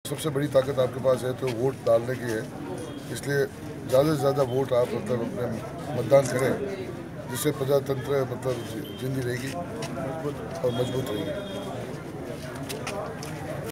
सबसे बड़ी ताकत आपके पास है तो वोट डालने की है, इसलिए ज़्यादा से ज़्यादा वोट आप अपने मतदान करें, जिससे प्रजातंत्र जिंदी रहेगी और मजबूत रहेगी।